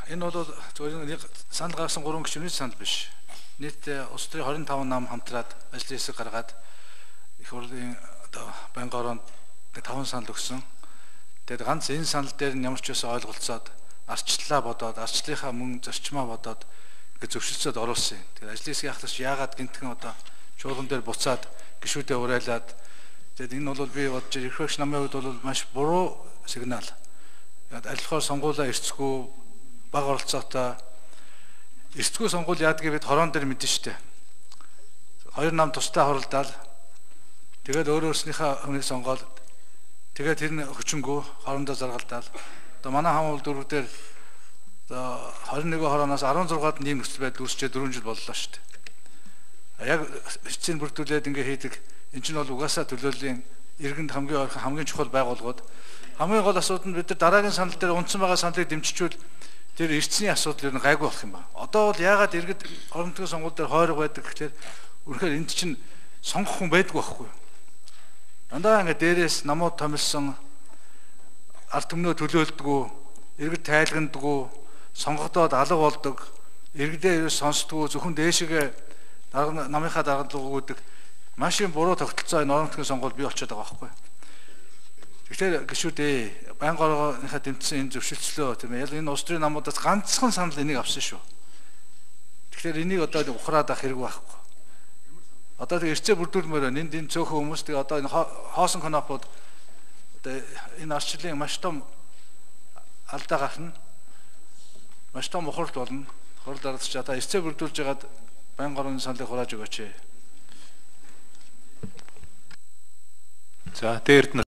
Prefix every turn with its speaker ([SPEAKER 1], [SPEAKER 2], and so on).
[SPEAKER 1] Энэ бол зөвхөн санал гаргасан 3 гишүүний санал биш. Нийт улс төрийн 25 нам хамтраад ажлын хэсэг гаргаад их хурлын байнгын ороонд 5 санал өгсөн. Тэгээд ганц энэ санал дээр нь ямар ч байсан ойлголцоод арчлалаа бодоод арчлалынхаа мөн зарчмаа бодоод ингээд зөвшөлтсөд оруулсан. Тэгээд ажлын хэсгийн ахлагч яагаад гинтгэн одоо чуулган дээр буцаад гишүүдэд урайлаад тэгээд энэ бол би бодож ирэх багш намын хувьд бол маш буруу сигнал. Алихаар сонгуулаа эрцгүй баг оролцоотой эрцгүй сонгуул яадгийг бид хорон дээр мэдэн штэ. 2 нам тустай хоролдоод тэгээд өөрснийхөө хүнийг сонгоод тэгээд тэр нь хүчингүү хоорондоо заргалдаал. Одоо манай хамуул дөрөв дээр 21 хорооноос 16-д нэм нөхцөл байдал үүсчээ 4 жил боллоо штэ. Яг эцсийн бүрдүүлээд ингээ хийдэг. Энд чинь бол угаасаа төлөөллийн иргэнд хамгийн чухал байгууллагууд хамгийн гол асуудал нь бид нар дараагийн санал дээр унтсан байгаа саналыг дэмжижүүл тэр эртний асуудал юу гайгүй болох юм ба. Одоо бол яагаад иргэд орон нутгийн сонгуул дээр хойрог байдаг гэхээр үнэхээр энд чинь сонгох хүн байдгүй байхгүй юу? Дандаа ингээ дээрээс намууд томилсон ард түмнөө төлөөлдөггүй, иргэд тайлгандаггүй, сонгогдоод алга болдог, иргэдээ ерөөс сонсдоггүй, зөвхөн дээшгээ намынхаа даргалзууг үүдэг маш их буруу тогтолцоо энэ орон нутгийн сонгуул бий болчиход байгаа байхгүй юу? Тэгэхээр гишүүдээ байнгын орооныхаа дэмжсэн энэ зөвшөлтслөө тийм ээ. Яг энэ улс төрийн намуудаас ганцхан санал энийг авсан шүү. Тэгэхээр энийг одоо ухраад авах хэрэг байхгүй. Одоо тэг эрцээ бүрдүүлмээр байна. Энд цөөхөн хүмүүс тэг одоо энэ хоосон конопод одоо энэ арчлалын маш том алдаа гарна. Маш том ухралт болно. Хурал дарагдчих одоо эрцээ бүрдүүлж ягаад байнгын орооны саналыг хурааж өгөөч.
[SPEAKER 2] За дээрд